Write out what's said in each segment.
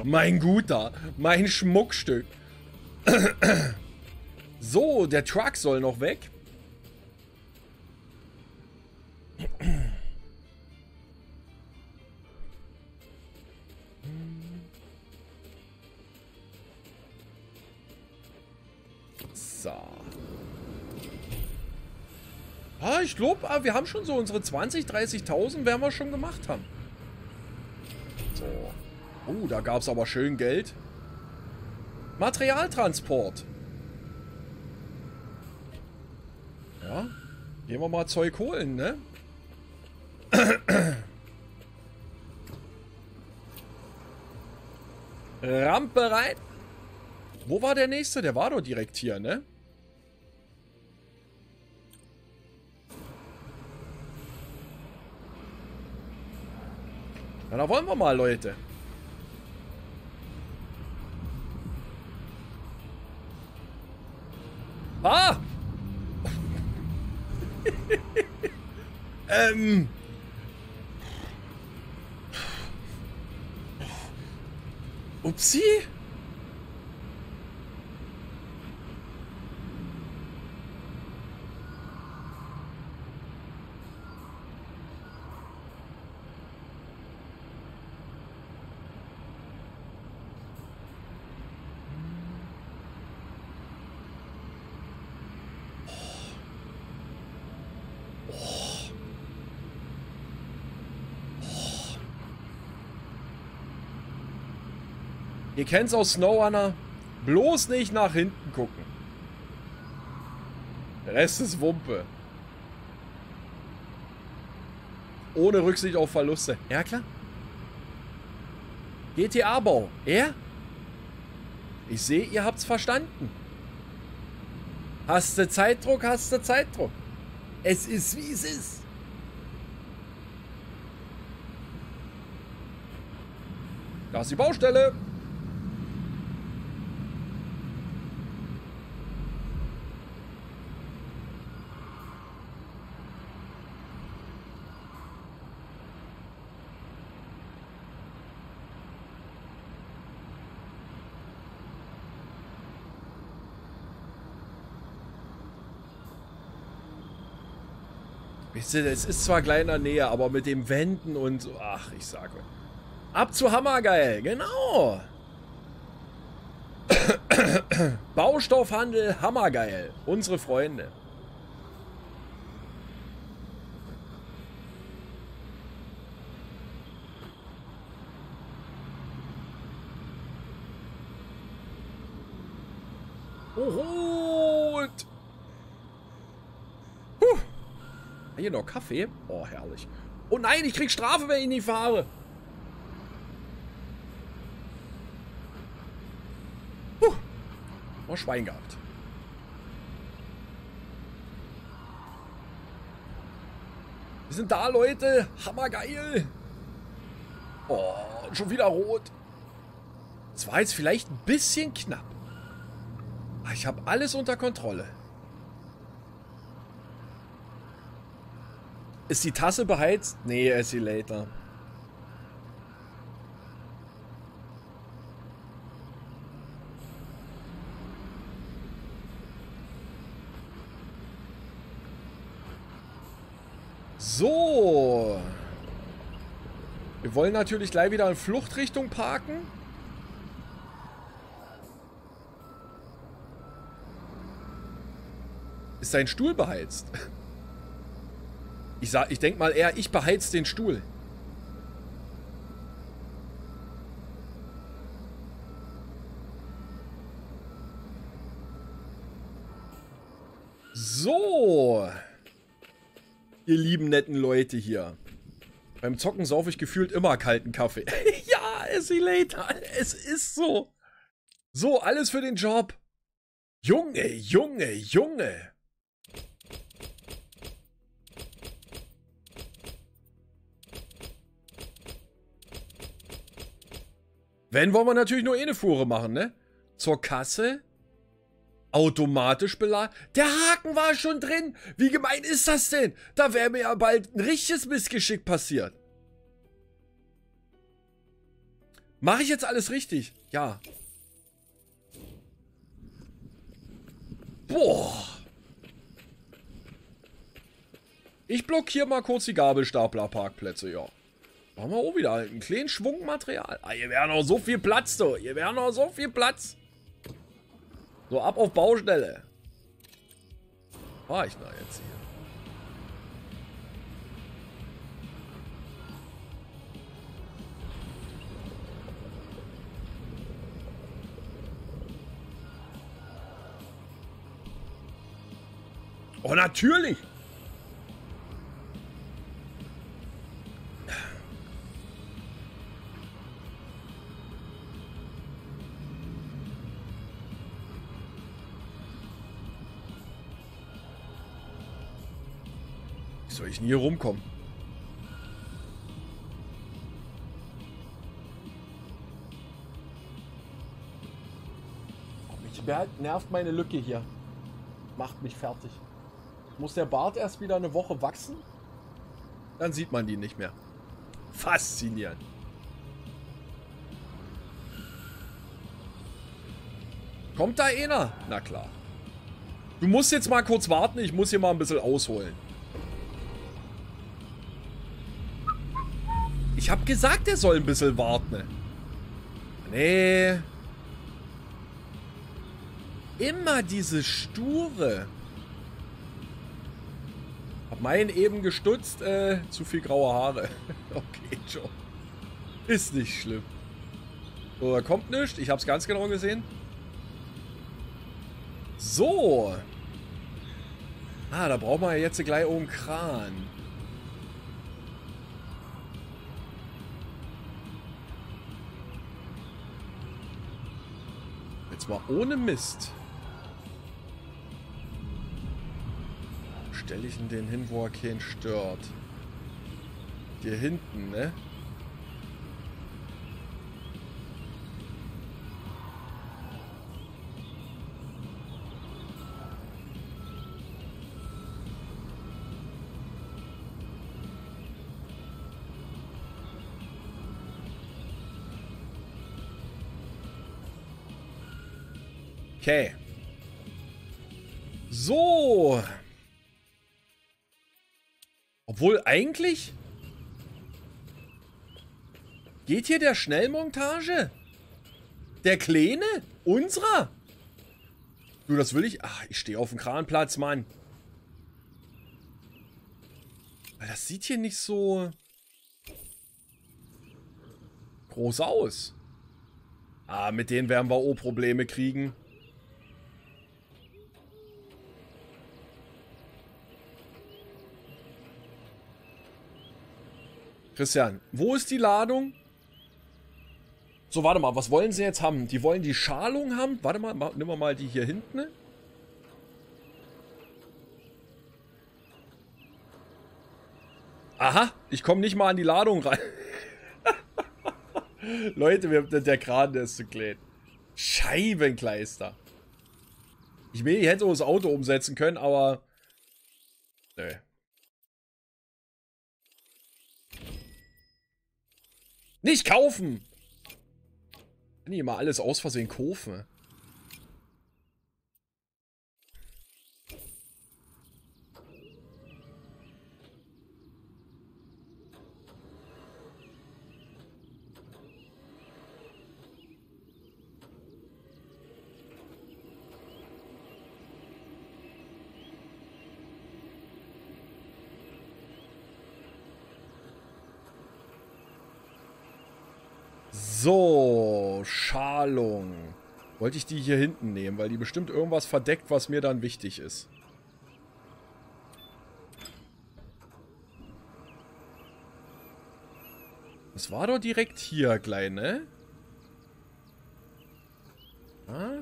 mein Guter, mein Schmuckstück. So, der Truck soll noch weg. So. Ah, ich glaube, wir haben schon so unsere 20.000, 30.000 werden wir schon gemacht haben. So. Oh, da gab es aber schön Geld. Materialtransport. Ja. Gehen wir mal Zeug holen, ne? Rampe rein. Wo war der nächste? Der war doch direkt hier, ne? Na, da wollen wir mal, Leute. Ah! Upsi? Ihr kennt's aus SnowRunner. Bloß nicht nach hinten gucken. Der Rest ist Wumpe. Ohne Rücksicht auf Verluste. Ja, klar. GTA-Bau. Ja? Ich sehe, ihr habt's verstanden. Hast du Zeitdruck, hast du Zeitdruck. Es ist, wie es ist. Da ist die Baustelle. Wisst ihr, es ist zwar gleich in der Nähe, aber mit dem Wenden und so. Ach, ich sage. Ab zu Hammergeil, genau. Baustoffhandel Hammergeil. Unsere Freunde. Und hier noch Kaffee. Oh, herrlich. Oh nein, ich krieg Strafe, wenn ich nicht fahre. Mal Schwein gehabt. Wir sind da, Leute. Hammergeil. Oh, schon wieder rot. Das war jetzt vielleicht ein bisschen knapp. Aber ich habe alles unter Kontrolle. Ist die Tasse beheizt? Nee, ist sie later. So. Wir wollen natürlich gleich wieder in Fluchtrichtung parken. Ist dein Stuhl beheizt? Ich denke mal eher, ich beheiz den Stuhl. So. Ihr lieben netten Leute hier. Beim Zocken saufe ich gefühlt immer kalten Kaffee. Ja, see later. Es ist so. So, alles für den Job. Junge, Junge, Junge. Wenn, wollen wir natürlich nur eine Fuhre machen, ne? Zur Kasse. Automatisch beladen. Der Haken war schon drin. Wie gemein ist das denn? Da wäre mir ja bald ein richtiges Missgeschick passiert. Mache ich jetzt alles richtig? Ja. Boah. Ich blockiere mal kurz die Gabelstapler-Parkplätze, ja. Machen wir auch wieder einen kleinen Schwung Material. Ah, hier wäre noch so viel Platz, du. Hier wäre noch so viel Platz. So, ab auf Baustelle. War ich da jetzt hier? Oh, natürlich. Wie soll ich denn hier rumkommen? Mich nervt meine Lücke hier. Macht mich fertig. Muss der Bart erst wieder eine Woche wachsen? Dann sieht man die nicht mehr. Faszinierend. Kommt da einer? Na klar. Du musst jetzt mal kurz warten. Ich muss hier mal ein bisschen ausholen. Ich hab gesagt, er soll ein bisschen warten. Nee. Immer diese Sture. Hab meinen eben gestutzt. Zu viel graue Haare. Okay, Joe. Ist nicht schlimm. So, da kommt nichts. Ich hab's ganz genau gesehen. So. Ah, da brauchen wir ja jetzt gleich oben Kran. Jetzt mal ohne Mist. Stelle ich ihn den hin, wo er keinen stört. Hier hinten, ne? Okay. So. Obwohl eigentlich geht hier der Schnellmontage? Der Kleine? Unserer? Du, das will ich... Ach, ich stehe auf dem Kranplatz, Mann. Weil das sieht hier nicht so groß aus. Ah, mit denen werden wir auch Probleme kriegen. Christian, wo ist die Ladung? So, warte mal, was wollen sie jetzt haben? Die wollen die Schalung haben? Warte mal, nehmen wir mal die hier hinten. Aha, ich komme nicht mal an die Ladung rein. Leute, der Kran, der ist zu klein. Scheibenkleister. Ich hätte auch das Auto umsetzen können, aber... Nö. Nicht kaufen! Kann ich immer alles aus Versehen kaufen. So, Schalung. Wollte ich die hier hinten nehmen, weil die bestimmt irgendwas verdeckt, was mir dann wichtig ist. Das war doch direkt hier, Kleine. Ah?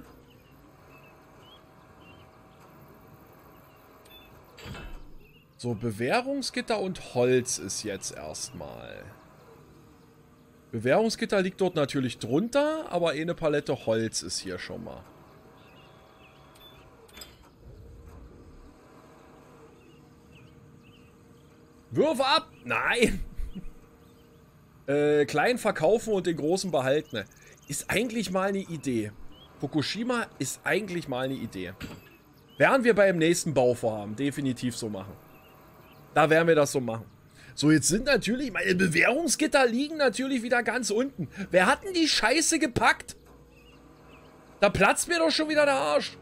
So, Bewährungsgitter und Holz ist jetzt erstmal. Bewährungsgitter liegt dort natürlich drunter, aber eine Palette Holz ist hier schon mal. Würfe ab! Nein! Klein verkaufen und den großen behalten. Ist eigentlich mal eine Idee. Fukushima ist eigentlich mal eine Idee. Werden wir beim nächsten Bauvorhaben definitiv so machen. Da werden wir das so machen. So, jetzt sind natürlich, meine Bewährungsgitter liegen natürlich wieder ganz unten. Wer hat denn die Scheiße gepackt? Da platzt mir doch schon wieder der Arsch.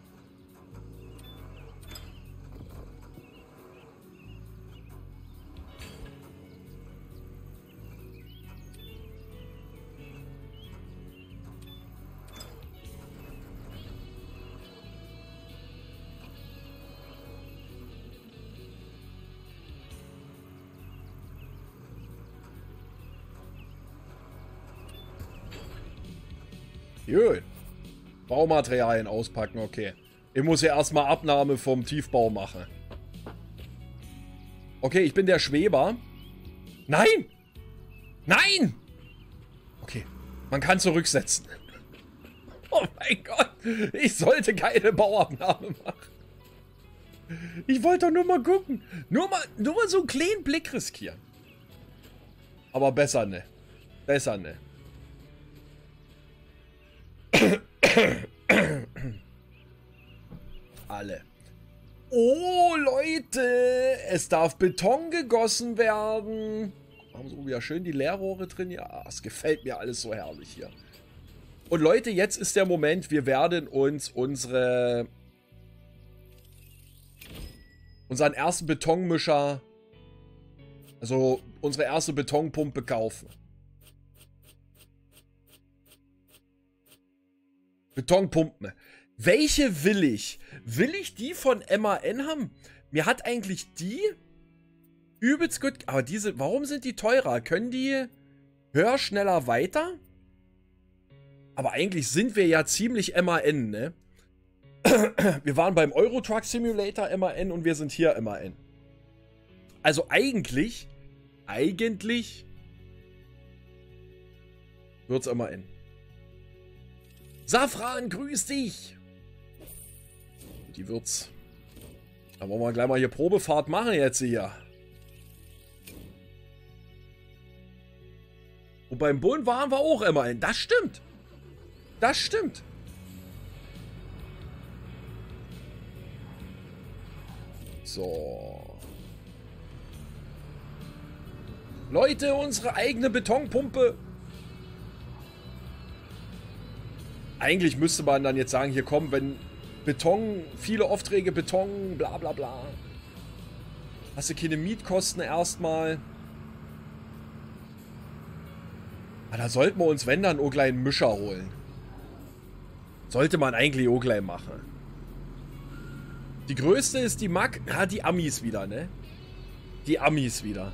Gut. Baumaterialien auspacken, okay. Ich muss ja erstmal Abnahme vom Tiefbau machen. Okay, ich bin der Schweber. Nein! Nein! Okay, man kann zurücksetzen. Oh mein Gott, ich sollte keine Bauabnahme machen. Ich wollte doch nur mal gucken. Nur mal so einen kleinen Blick riskieren. Aber besser ne. Besser ne. Alle. Oh, Leute. Es darf Beton gegossen werden. Haben so wieder schön die Leerrohre drin. Ja, es gefällt mir alles so herrlich hier. Und Leute, jetzt ist der Moment. Wir werden uns unseren ersten Betonmischer, also unsere erste Betonpumpe kaufen. Betonpumpen. Welche will ich? Will ich die von MAN haben? Mir hat eigentlich die übelst gut... Aber diese... Warum sind die teurer? Können die höher, schneller, weiter? Aber eigentlich sind wir ja ziemlich MAN, ne? Wir waren beim Euro Truck Simulator MAN und wir sind hier MAN. Also eigentlich wird's MAN. Safran, grüß dich! Die wird's. Da wollen wir gleich mal hier Probefahrt machen jetzt hier. Und beim Bullen waren wir auch immerhin. Das stimmt. Das stimmt. So. Leute, unsere eigene Betonpumpe. Eigentlich müsste man dann jetzt sagen, hier kommen, wenn Beton, viele Aufträge, Beton, bla bla bla. Hast du keine Mietkosten erstmal. Aber da sollten wir uns, wenn dann, auch gleich einen Mischer holen. Sollte man eigentlich auch gleich machen. Die größte ist die Mack. Ja, die Amis wieder, ne? Die Amis wieder.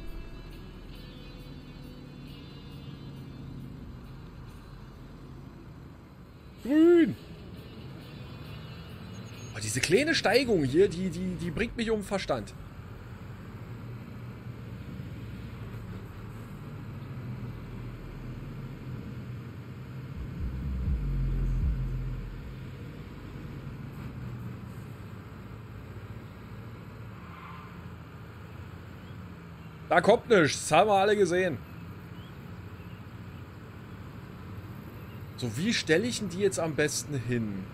Grün. Oh, diese kleine Steigung hier, die bringt mich um den Verstand. Da kommt nichts. Das haben wir alle gesehen. So, wie stelle ich denn die jetzt am besten hin?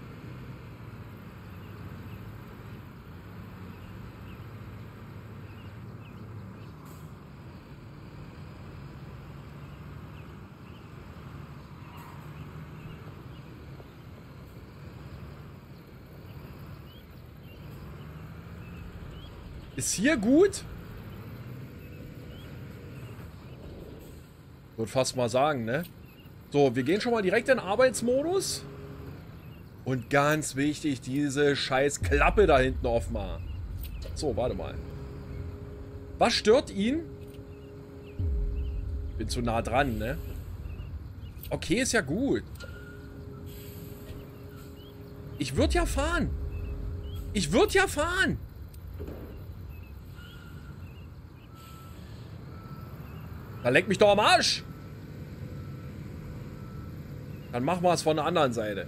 Ist hier gut? Würde fast mal sagen, ne? So, wir gehen schon mal direkt in Arbeitsmodus. Und ganz wichtig, diese scheiß Klappe da hinten aufmachen. So, warte mal. Was stört ihn? Bin zu nah dran, ne? Okay, ist ja gut. Ich würde ja fahren. Ich würde ja fahren. Da leck mich doch am Arsch. Dann machen wir es von der anderen Seite.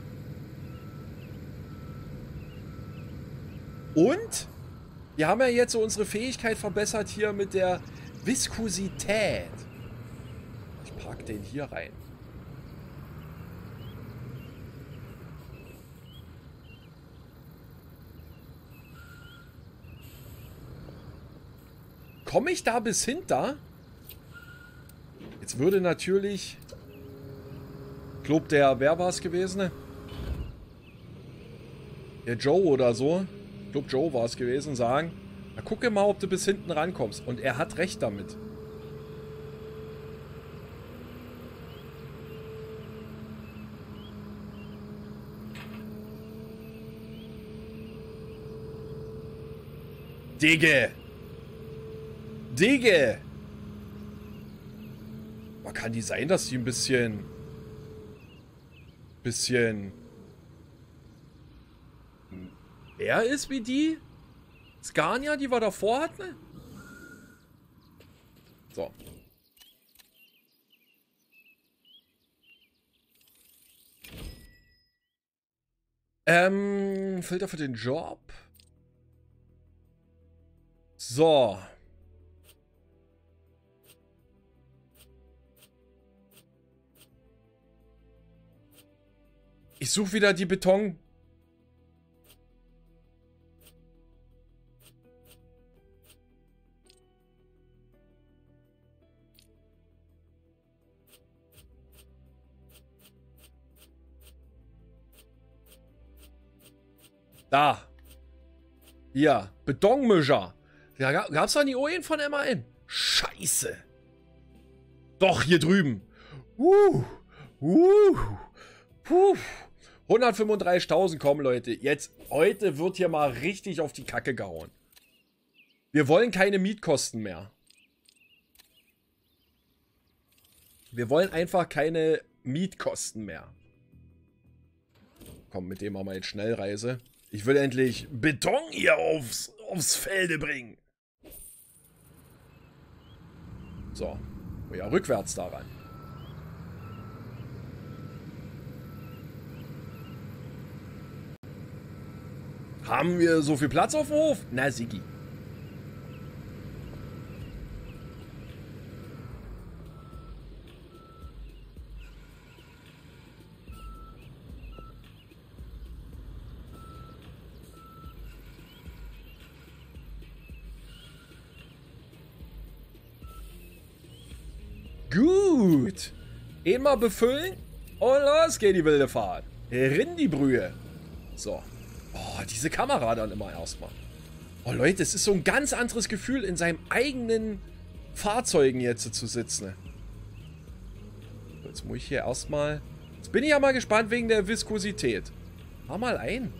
Und wir haben ja jetzt so unsere Fähigkeit verbessert hier mit der Viskosität. pack den hier rein. Komme ich da bis hinter? Jetzt würde natürlich... Ich glaube, wer war es gewesen? Ne? Der Joe oder so. Ich glaube, Joe war es gewesen. Sagen, na, gucke mal, ob du bis hinten rankommst. Und er hat recht damit. Digge! Digge! Aber kann die sein, dass die ein bisschen mehr ist wie die Scania, die wir davor hatten? So. Filter für den Job. So. Ich suche wieder die Beton. Da. Hier. Betonmischer. Ja, gab's da nie Ojen von MAN? Scheiße. Doch, hier drüben. Puh. 135.000, kommen, Leute. Jetzt, heute wird hier mal richtig auf die Kacke gehauen. Wir wollen keine Mietkosten mehr. Wir wollen einfach keine Mietkosten mehr. Komm, mit dem machen wir jetzt Schnellreise. Ich will endlich Beton hier aufs Felde bringen. So. Oh ja, rückwärts daran. Haben wir so viel Platz auf dem Hof? Na, Sigi. Gut. Immer befüllen und los geht die wilde Fahrt. Rin die Brühe. So. Oh, diese Kamera dann immer erstmal. Oh Leute, es ist so ein ganz anderes Gefühl, in seinem eigenen Fahrzeugen jetzt zu sitzen. Jetzt muss ich hier erstmal... Jetzt bin ich ja mal gespannt wegen der Viskosität. Fahr mal ein.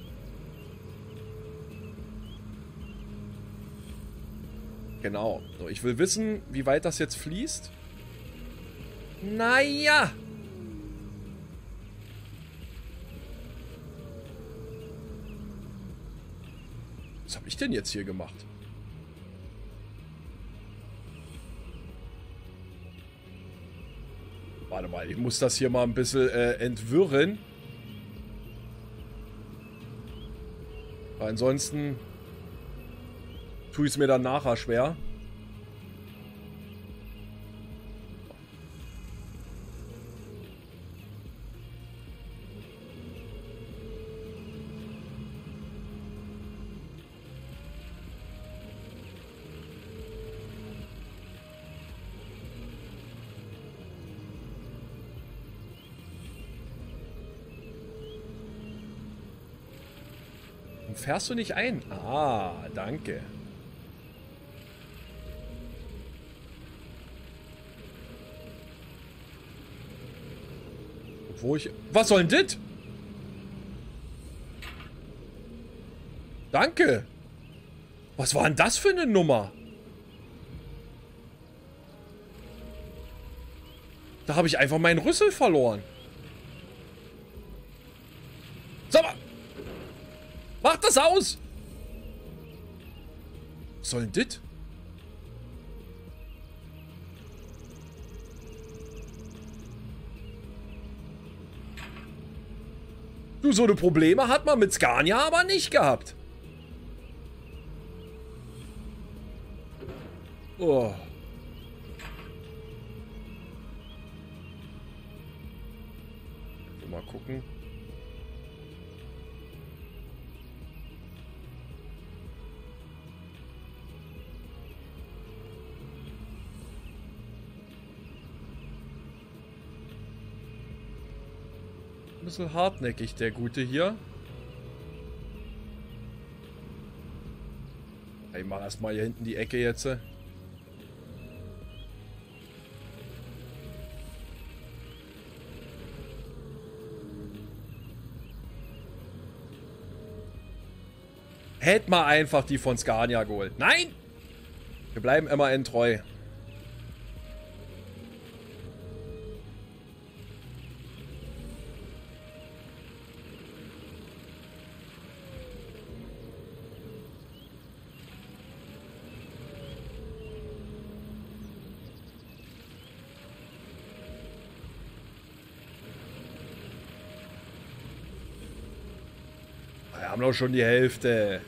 Genau. So, ich will wissen, wie weit das jetzt fließt. Naja. Was habe ich denn jetzt hier gemacht? Warte mal, ich muss das hier mal ein bisschen entwirren. Weil ansonsten tue ich es mir dann nachher schwer. Fährst du nicht ein? Ah, danke. Wo ich... Was soll denn das? Danke. Was war denn das für eine Nummer? Da habe ich einfach meinen Rüssel verloren. Sag mal. Mach das aus! Was soll denn das? Du, so eine Probleme hat man mit Scania aber nicht gehabt. Oh. Mal gucken. Ein bisschen hartnäckig, der Gute hier. Ich mach erstmal hier hinten die Ecke jetzt. Hätte mal einfach die von Scania geholt. Nein! Wir bleiben immerhin treu. Wir haben doch schon die Hälfte.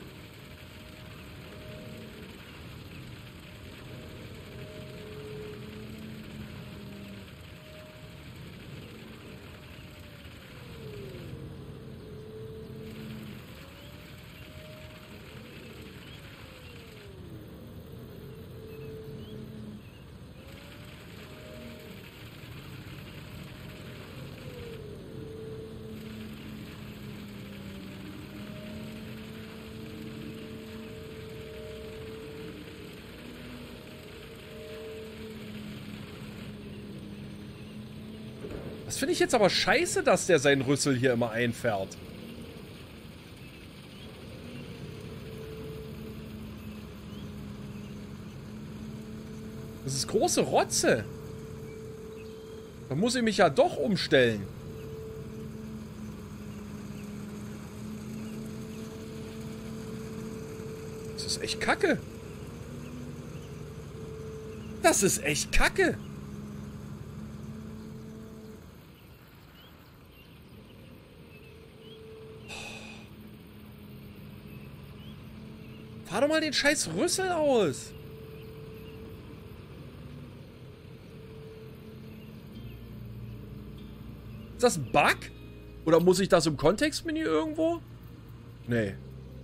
Das finde ich jetzt aber scheiße, dass der seinen Rüssel hier immer einfährt. Das ist große Rotze. Da muss ich mich ja doch umstellen. Das ist echt Kacke. Das ist echt Kacke. Fahr doch mal den scheiß Rüssel aus. Ist das ein Bug? Oder muss ich das im Kontextmenü irgendwo? Nee.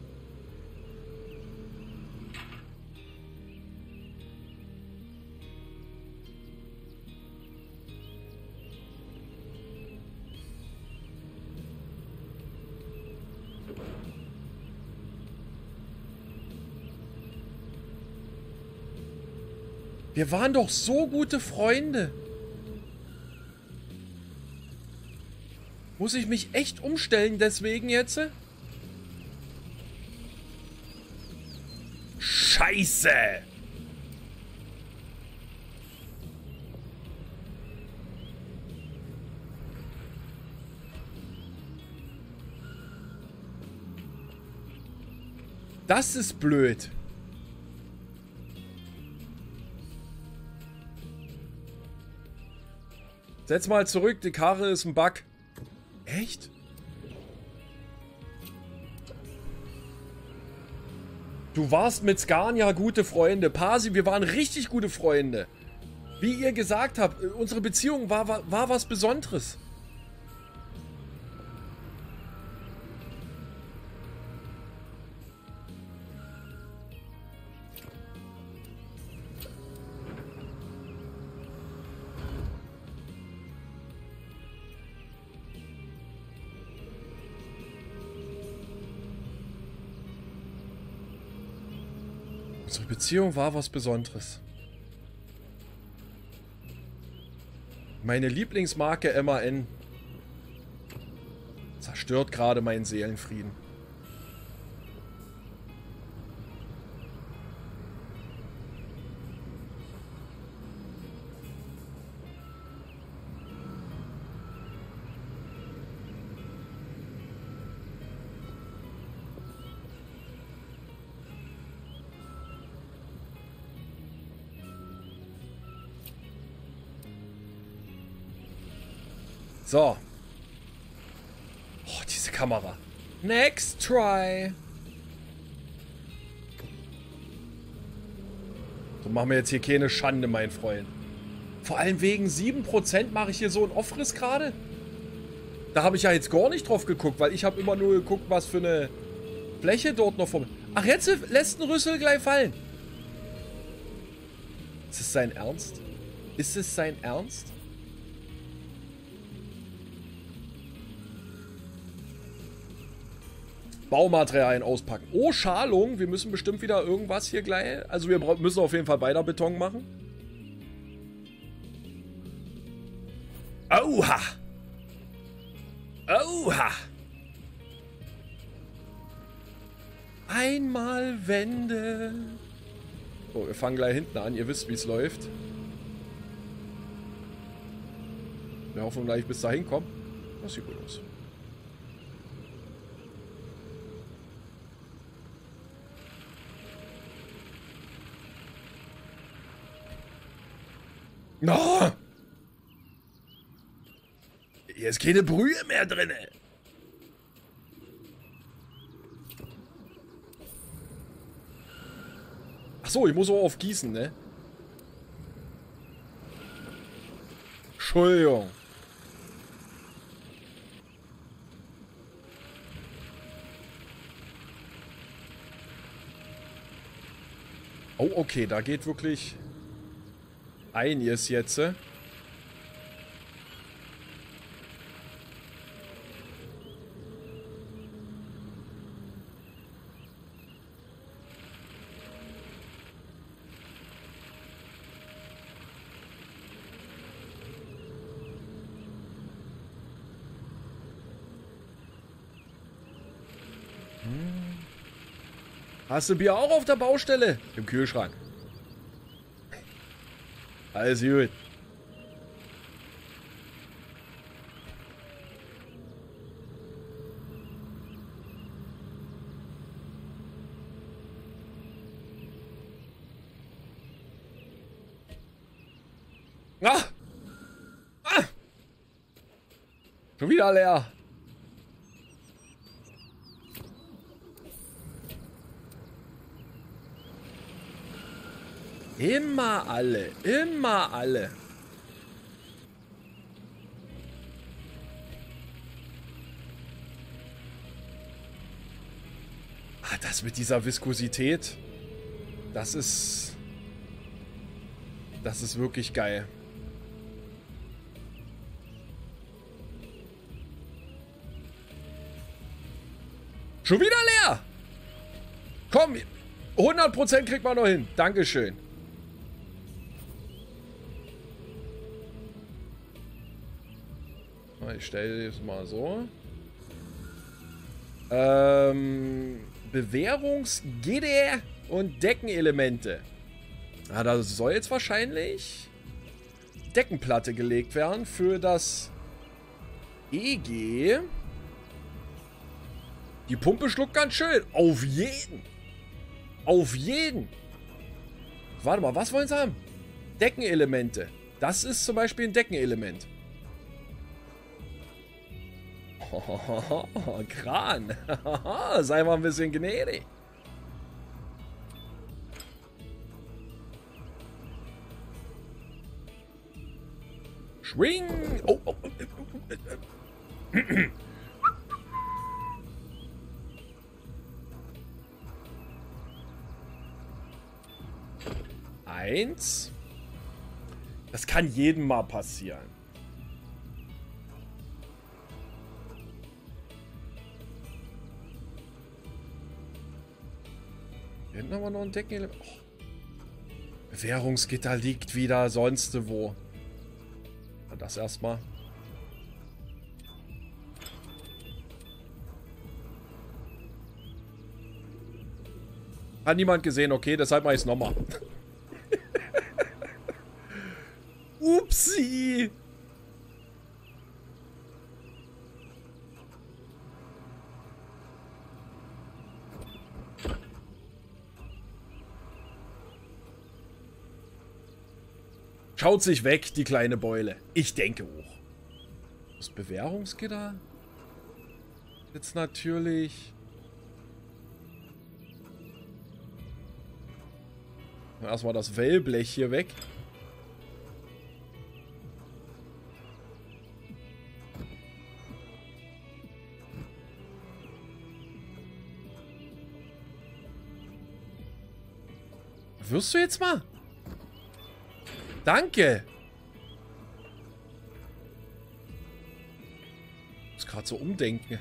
Wir waren doch so gute Freunde. Muss ich mich echt umstellen deswegen jetzt? Scheiße! Das ist blöd. Setz mal zurück, die Karre ist ein Bug. Echt? Du warst mit Scania gute Freunde. Pasi, wir waren richtig gute Freunde. Wie ihr gesagt habt, unsere Beziehung war was Besonderes. Unsere Beziehung war was Besonderes. Meine Lieblingsmarke MAN zerstört gerade meinen Seelenfrieden. So. Oh, diese Kamera. Next try. So machen wir jetzt hier keine Schande, mein Freund. Vor allem wegen 7% mache ich hier so einen Off-Riss gerade. Da habe ich ja jetzt gar nicht drauf geguckt, weil ich habe immer nur geguckt, was für eine Fläche dort noch vor mir. Ach, jetzt lässt ein Rüssel gleich fallen. Ist es sein Ernst? Ist es sein Ernst? Baumaterialien auspacken. Oh, Schalung. Wir müssen bestimmt wieder irgendwas hier gleich. Also wir müssen auf jeden Fall weiter Beton machen. Oha! Oha! Einmal Wände. So, wir fangen gleich hinten an. Ihr wisst, wie es läuft. Wir hoffen gleich bis dahin kommen. Das sieht gut aus. No! Hier ist keine Brühe mehr drin. Ach so, ich muss auch auf Gießen, ne? Entschuldigung. Oh, okay, da geht wirklich einiges jetzt. Hast du Bier auch auf der Baustelle? Im Kühlschrank. Alles gut. Ah! Ah! Schon wieder leer. Immer alle. Immer alle. Ah, das mit dieser Viskosität. Das ist wirklich geil. Schon wieder leer. Komm, 100% kriegt man noch hin. Dankeschön. Ich stelle das mal so. Bewährungsgitter und Deckenelemente. Ah, da soll jetzt wahrscheinlich Deckenplatte gelegt werden für das EG. Die Pumpe schluckt ganz schön. Auf jeden. Auf jeden. Warte mal, was wollen sie haben? Deckenelemente. Das ist zum Beispiel ein Deckenelement. Oh, Kran. Sei mal ein bisschen gnädig. Schwing. Oh, oh, oh. Eins. Das kann jedem mal passieren. Hier hinten haben wir noch ein Deckenelement. Oh. Bewährungsgitter liegt wieder sonst wo. Das erstmal. Hat niemand gesehen, okay, deshalb mache ich es nochmal. Upsi! Schaut sich weg, die kleine Beule. Ich denke auch. Das Bewährungsgitter? Jetzt natürlich. Erstmal das Wellblech hier weg. Wirst du jetzt mal? Danke. Ich muss gerade so umdenken.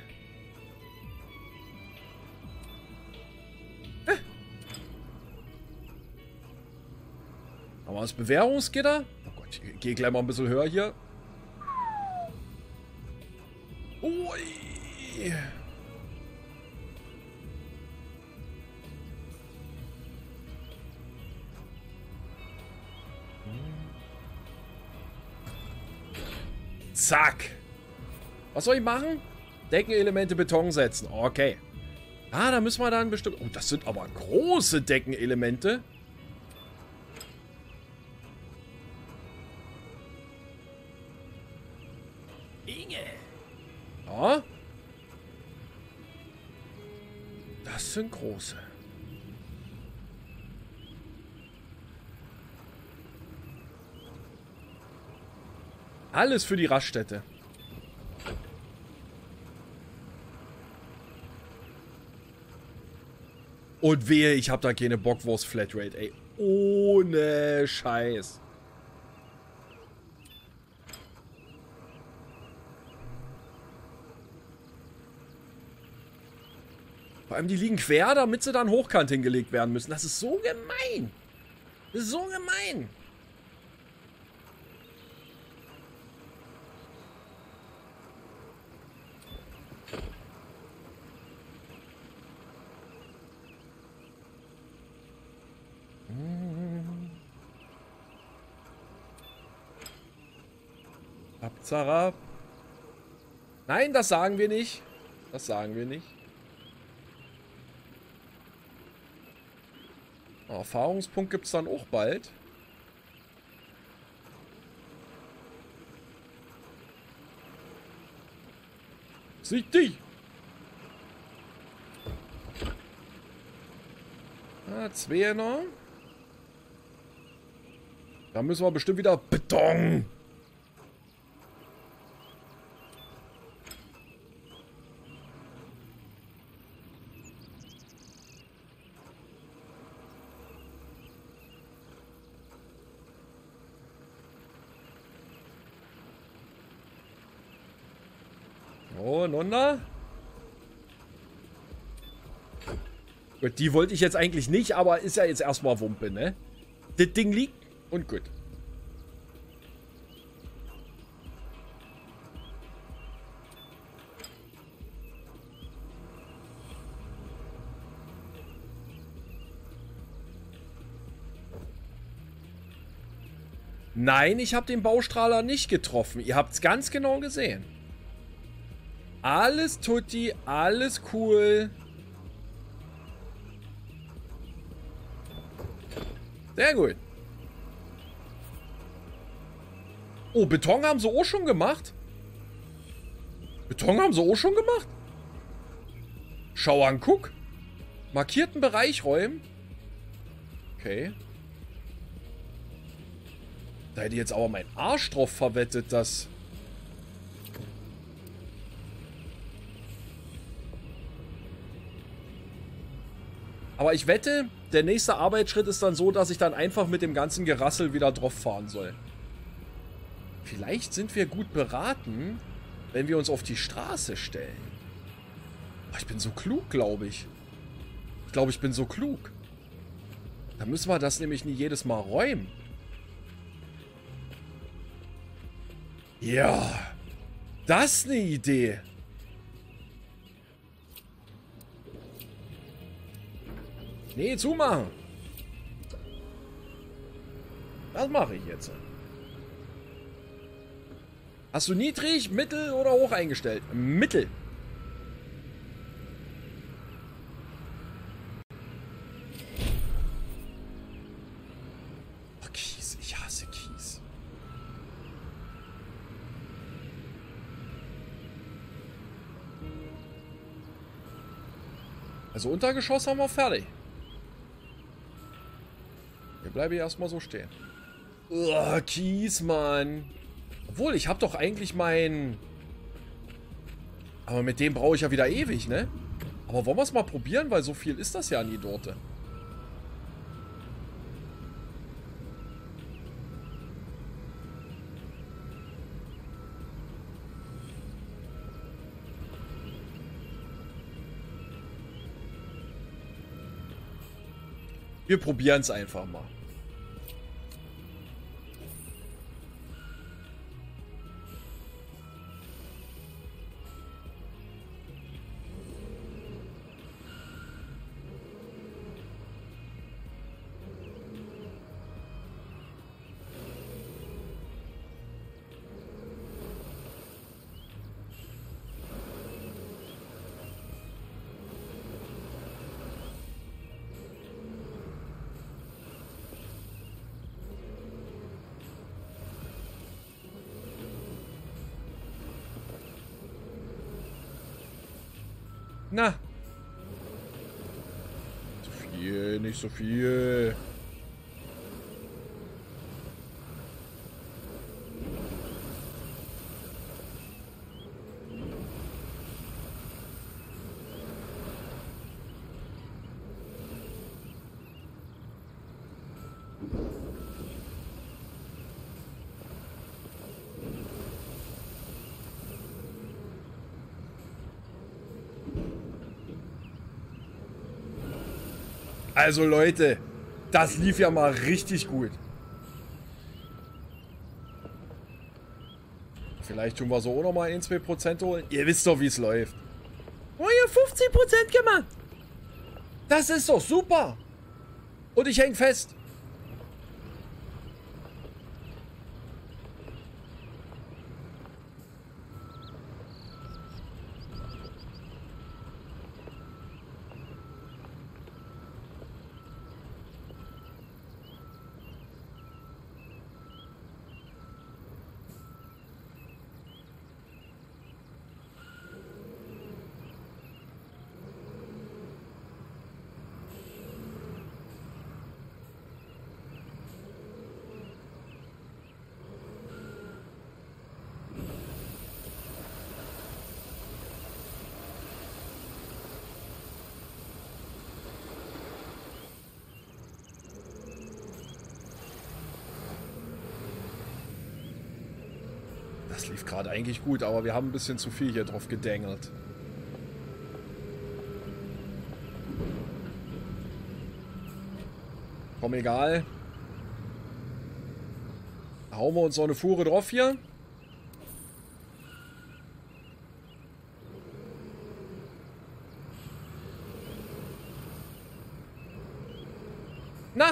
Haben wir das Bewährungsgitter? Oh Gott, ich gehe gleich mal ein bisschen höher hier. Ui. Zack. Was soll ich machen? Deckenelemente Beton setzen. Okay. Ah, da müssen wir dann bestimmt... Oh, das sind aber große Deckenelemente. Ja. Das sind große. Alles für die Raststätte. Und wehe, ich habe da keine Bockwurst-Flatrate, ey. Ohne Scheiß. Vor allem, die liegen quer, damit sie dann hochkant hingelegt werden müssen. Das ist so gemein. Das ist so gemein. Abzarab. Nein, das sagen wir nicht. Das sagen wir nicht. Erfahrungspunkt gibt es dann auch bald. Sieh dich! Ah, zwei noch. Da müssen wir bestimmt wieder Beton. Oh, Nonna. Gut, die wollte ich jetzt eigentlich nicht, aber ist ja jetzt erstmal Wumpe, ne? Das Ding liegt und gut. Nein, ich habe den Baustrahler nicht getroffen. Ihr habt es ganz genau gesehen. Alles tutti, alles cool. Sehr gut. Oh, Beton haben sie auch schon gemacht? Beton haben sie auch schon gemacht? Schau an, guck. Markierten Bereich räumen. Okay. Da hätte ich jetzt aber mein Arsch drauf verwettet, dass... Aber ich wette, der nächste Arbeitsschritt ist dann so, dass ich dann einfach mit dem ganzen Gerassel wieder drauf fahren soll. Vielleicht sind wir gut beraten, wenn wir uns auf die Straße stellen. Ich bin so klug, glaube ich. Ich glaube, ich bin so klug. Da müssen wir das nämlich nie jedes Mal räumen. Ja, das ist eine Idee. Nee, zumachen. Das mache ich jetzt. Hast du niedrig, mittel oder hoch eingestellt? Mittel. Oh, Kies, ich hasse Kies. Also Untergeschoss haben wir fertig. Wir bleiben hier erstmal so stehen. Uah, Kies, Mann. Obwohl, ich habe doch eigentlich mein... Aber mit dem brauche ich ja wieder ewig, ne? Aber wollen wir es mal probieren? Weil so viel ist das ja nie dort. Wir probieren es einfach mal. Na. So viel, nicht so viel. Also Leute, das lief ja mal richtig gut. Vielleicht tun wir so auch noch mal 1-2% holen. Ihr wisst doch, wie es läuft. Oh, ihr 15% gemacht. Das ist doch super. Und ich häng fest. Das lief gerade eigentlich gut, aber wir haben ein bisschen zu viel hier drauf gedängelt. Komm, egal. Hauen wir uns noch eine Fuhre drauf hier. Na!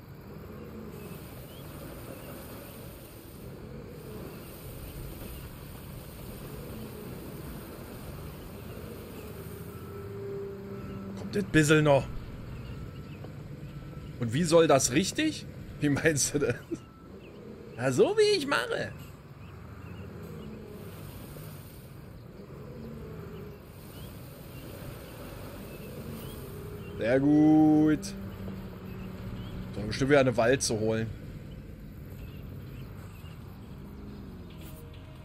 Das bisschen noch. Und wie soll das richtig? Wie meinst du das? Na, so wie ich mache. Sehr gut. So, bestimmt wieder eine Wald zu holen.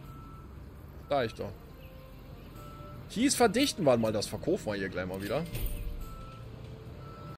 Da ich doch. Kies verdichten wir mal, das verkaufen wir hier gleich mal wieder.